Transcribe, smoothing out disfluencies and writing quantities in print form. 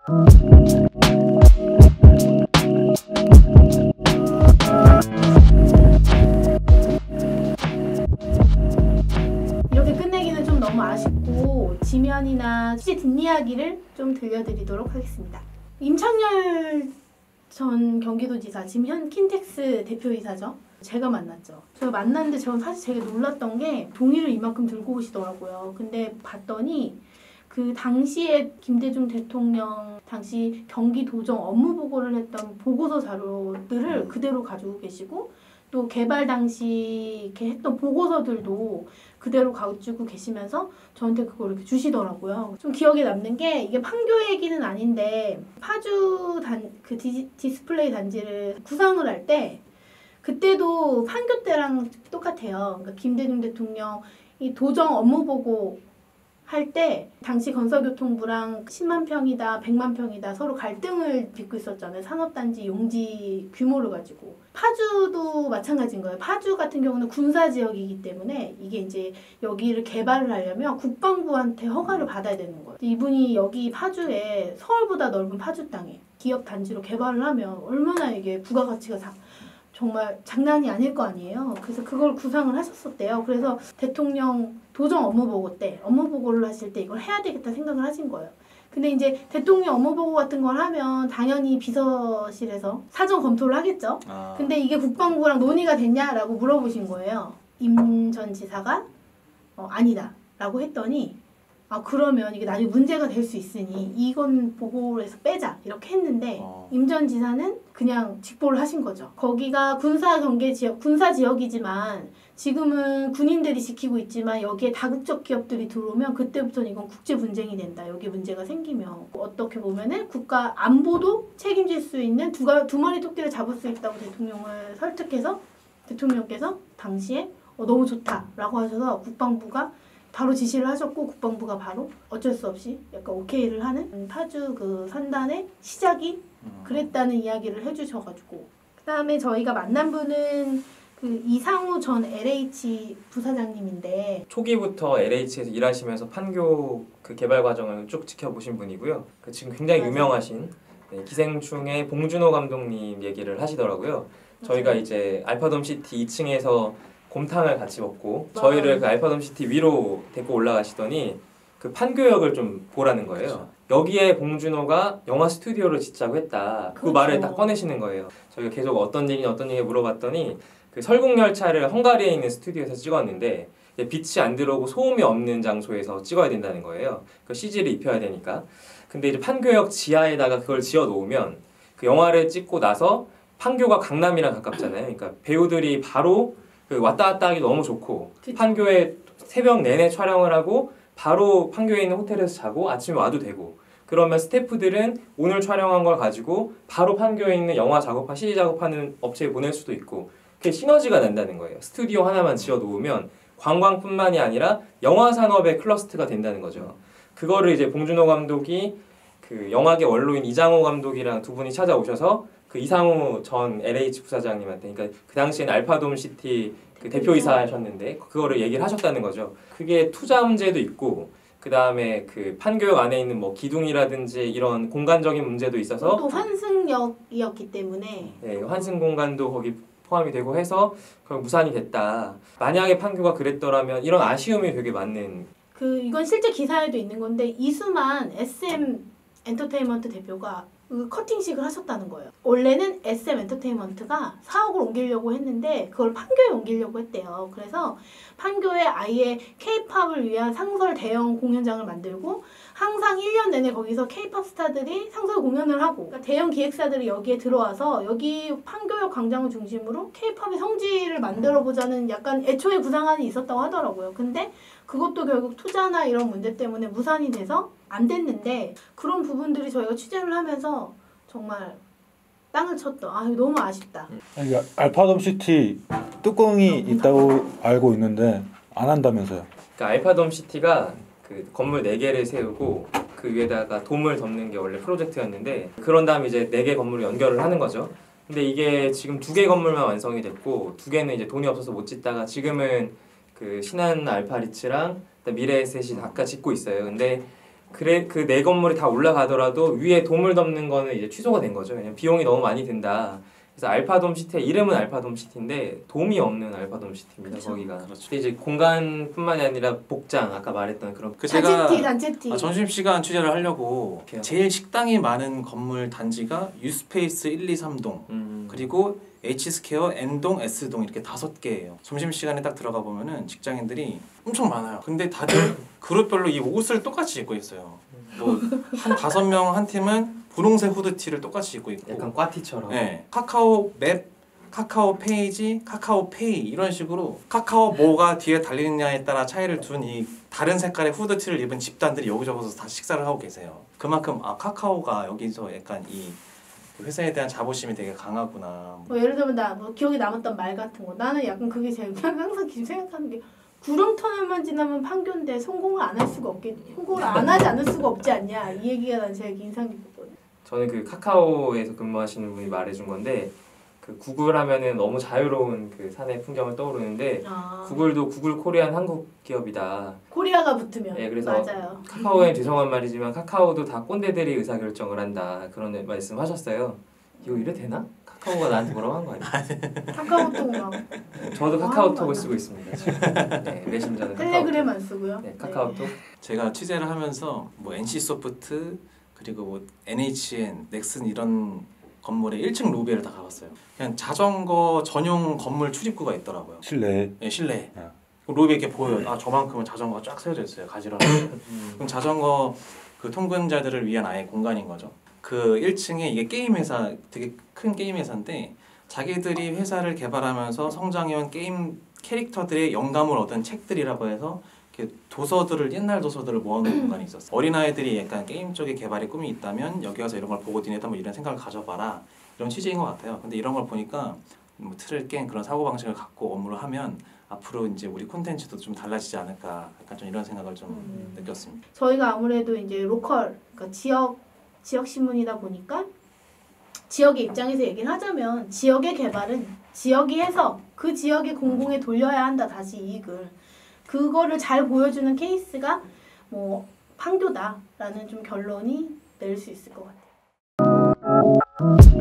이렇게 끝내기는 좀 너무 아쉽고 지면이나 실제 뒷이야기를 좀 들려드리도록 하겠습니다. 임창열 전 경기도지사, 지금 현 킨텍스 대표이사죠. 제가 만났죠. 제가 만났는데 저는 사실 되게 놀랐던 게 종이를 이만큼 들고 오시더라고요. 근데 봤더니 그 당시에 김대중 대통령 당시 경기도정 업무 보고를 했던 보고서 자료들을 그대로 가지고 계시고 또 개발 당시 이렇게 했던 보고서들도 그대로 가지고 계시면서 저한테 그걸 이렇게 주시더라고요. 좀 기억에 남는 게 이게 판교 얘기는 아닌데 파주 그 디스플레이 단지를 구상을 할 때 그때도 판교 때랑 똑같아요. 그러니까 김대중 대통령 이 도정 업무 보고 할 때 당시 건설교통부랑 10만 평이다 100만 평이다 서로 갈등을 빚고 있었잖아요. 산업단지 용지 규모를 가지고. 파주도 마찬가지인 거예요. 파주 같은 경우는 군사지역이기 때문에 이게 이제 여기를 개발을 하려면 국방부한테 허가를 받아야 되는 거예요. 이분이 여기 파주에 서울보다 넓은 파주 땅에 기업단지로 개발을 하면 얼마나 이게 부가가치가 정말 장난이 아닐 거 아니에요. 그래서 그걸 구상을 하셨었대요. 그래서 대통령 도정 업무보고 때 업무보고를 하실 때 이걸 해야 되겠다 생각을 하신 거예요. 근데 이제 대통령 업무보고 같은 걸 하면 당연히 비서실에서 사전 검토를 하겠죠. 근데 이게 국방부랑 논의가 됐냐라고 물어보신 거예요. 임 전 지사가 아니다 라고 했더니 그러면 이게 나중에 문제가 될 수 있으니 이건 보고에서 빼자 이렇게 했는데 임 전 지사는 그냥 직보를 하신 거죠. 거기가 군사 지역이지만 지금은 군인들이 지키고 있지만 여기에 다국적 기업들이 들어오면 그때부터는 이건 국제 분쟁이 된다. 여기 문제가 생기면 어떻게 보면은 국가 안보도 책임질 수 있는 두 마리 토끼를 잡을 수 있다고 대통령을 설득해서 대통령께서 당시에 너무 좋다라고 하셔서 국방부가 바로 지시를 하셨고 국방부가 바로 어쩔 수 없이 약간 오케이를 하는 파주 그 산단의 시작이 그랬다는 이야기를 해주셔가지고 그 다음에 저희가 만난 분은 그 이상우 전 LH 부사장님인데 초기부터 LH에서 일하시면서 판교 그 개발 과정을 쭉 지켜보신 분이고요. 그 지금 굉장히 유명하신 기생충의 봉준호 감독님 얘기를 하시더라고요. 저희가 이제 알파돔 시티 2층에서 곰탕을 같이 먹고 저희를 그 알파돔 시티 위로 데리고 올라가시더니 그 판교역을 좀 보라는 거예요. 여기에 봉준호가 영화 스튜디오를 짓자고 했다. 그 말을 딱 꺼내시는 거예요. 저희가 계속 어떤 얘기 물어봤더니 그 설국열차를 헝가리에 있는 스튜디오에서 찍었는데 빛이 안 들어오고 소음이 없는 장소에서 찍어야 된다는 거예요. 그 CG를 입혀야 되니까. 근데 이제 판교역 지하에다가 그걸 지어 놓으면 그 영화를 찍고 나서 판교가 강남이랑 가깝잖아요. 그러니까 배우들이 바로 그 왔다 갔다 하기 너무 좋고 판교에 새벽 내내 촬영을 하고 바로 판교에 있는 호텔에서 자고 아침에 와도 되고 그러면 스태프들은 오늘 촬영한 걸 가지고 바로 판교에 있는 영화 작업한 CG 작업하는 업체에 보낼 수도 있고 그게 시너지가 난다는 거예요. 스튜디오 하나만 지어 놓으면 관광뿐만이 아니라 영화 산업의 클러스터가 된다는 거죠. 그거를 이제 봉준호 감독이 그 영화계 원로인 이장호 감독이랑 두 분이 찾아오셔서 그 이상우 전 LH 부사장님한테 그러니까 그 당시에는 알파돔 시티 그 대표이사셨는데 그거를 얘기를 하셨다는 거죠. 그게 투자 문제도 있고 그 다음에 그 판교역 안에 있는 뭐 기둥이라든지 이런 공간적인 문제도 있어서 또 환승역이었기 때문에 환승 공간도 거기 포함이 되고 해서 무산이 됐다. 만약에 판교가 그랬더라면 이런 아쉬움이 되게 많는. 이건 실제 기사에도 있는 건데 이수만 SM 엔터테인먼트 대표가 커팅식을 하셨다는 거예요. 원래는 SM 엔터테인먼트가 사옥을 옮기려고 했는데 그걸 판교에 옮기려고 했대요. 그래서 판교에 아예 K-팝을 위한 상설 대형 공연장을 만들고 항상 1년 내내 거기서 K-팝 스타들이 상설 공연을 하고 그러니까 대형 기획사들이 여기에 들어와서 여기 판교역 광장을 중심으로 K-팝의 성지를 만들어보자는 약간 애초에 구상안이 있었다고 하더라고요. 근데 그것도 결국 투자나 이런 문제 때문에 무산이 돼서 안 됐는데 그런 부분들이 저희가 취재를 하면서 정말 땅을 쳤던 너무 아쉽다. 아니, 알파돔 시티 뚜껑이 있다고 알고 있는데 안 한다면서요? 그러니까 알파돔 시티가 그 건물 4개를 세우고 그 위에다가 돔을 덮는 게 원래 프로젝트였는데 그런 다음에 이제 4개 건물을 연결을 하는 거죠. 근데 이게 지금 2개 건물만 완성이 됐고 2개는 이제 돈이 없어서 못 짓다가 지금은 그 신한 알파리츠랑 미래에셋이 아까 짓고 있어요. 근데 그래 그 네 건물이 다 올라가더라도 위에 돔을 덮는 거는 이제 취소가 된 거죠. 왜냐면 비용이 너무 많이 든다. 그래서 알파돔 시티의 이름은 알파돔 시티인데 돔이 없는 알파돔 시티입니다. 그쵸. 거기가. 그렇죠. 근데 이제 공간뿐만이 아니라 복장 아까 말했던 그런 그 제가 단체티. 점심시간 취재를 하려고 오케이. 제일 식당이 많은 건물 단지가 유스페이스 1, 2, 3동 그리고 H스퀘어, N동, S동 이렇게 5개예요. 점심시간에 딱 들어가 보면은 직장인들이 엄청 많아요. 근데 다들 그룹별로 이 옷을 똑같이 입고 있어요. 뭐 한 5명 한 팀은 분홍색 후드티를 똑같이 입고 있고 약간 꽈티처럼. 네. 카카오 맵, 카카오 페이지, 카카오 페이 이런 식으로 카카오 뭐가 뒤에 달리느냐에 따라 차이를 둔 이 다른 색깔의 후드티를 입은 집단들이 여기저기서 다 식사를 하고 계세요. 그만큼 카카오가 여기서 약간 이 회사에 대한 자부심이 되게 강하구나. 뭐 예를 들면 나 뭐 기억에 남았던 말 같은 거. 나는 약간 그게 제일 항상 생각하는 게 구름 터널만 지나면 판교인데 성공을 안 할 수가 없겠. 성공을 안 하지 않을 수가 없지 않냐. 이 얘기가 난 제일 인상 깊었거든. 저는 그 카카오에서 근무하시는 분이 말해준 건데 그 구글 하면은 너무 자유로운 그 산의 풍경을 떠오르는데 구글도 구글 코리안 한국 기업이다. 코리아가 붙으면. 네, 그래서 맞아요. 카카오엔 죄송한 말이지만 카카오도 다 꼰대들이 의사결정을 한다. 그런 말씀하셨어요. 이거 이래 되나? 카카오가 나한테 뭐라고 한 거 아니야? 카카오톡 저도 카카오톡을 쓰고 있습니다. 지금. 네, 메신저는 텔레그램 안 쓰고요. 네, 카카오톡. 제가 취재를 하면서 뭐 NC소프트 그리고 뭐 NHN, 넥슨 이런 건물의 1층 로비를 다 가봤어요. 그냥 자전거 전용 건물 출입구가 있더라고요. 실내. 네, 실내. 아. 로비에 이렇게 보여요. 저만큼은 자전거가 쫙 세워져 있어요. 가지런하게. 그럼 자전거 그 통근자들을 위한 아예 공간인 거죠. 그 1층에 이게 게임 회사, 되게 큰 게임 회사인데 자기들이 회사를 개발하면서 성장해온 게임 캐릭터들의 영감을 얻은 책들이라고 해서 이렇게 도서들을 옛날 도서들을 모아놓은 공간이 있었어요. 어린아이들이 약간 게임 쪽에 개발의 꿈이 있다면 여기 와서 이런 걸 보고 지내다 뭐 이런 생각을 가져봐라 이런 취지인 것 같아요. 근데 이런 걸 보니까 뭐 틀을 깬 그런 사고방식을 갖고 업무를 하면 앞으로 이제 우리 콘텐츠도 좀 달라지지 않을까 약간 좀 이런 생각을 좀 느꼈습니다. 저희가 아무래도 이제 로컬, 그러니까 지역 신문이다 보니까 지역의 입장에서 얘기를 하자면 지역의 개발은 지역이 해서 그 지역의 공공에 돌려야 한다. 다시 이익을. 그거를 잘 보여주는 케이스가 뭐 판교다라는 좀 결론이 낼 수 있을 것 같아요.